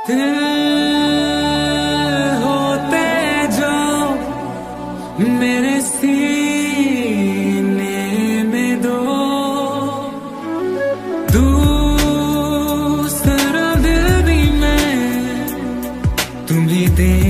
दिल होते जो मेरे सीने में दो, दूसरा दिल भी मैं तुम्हें दे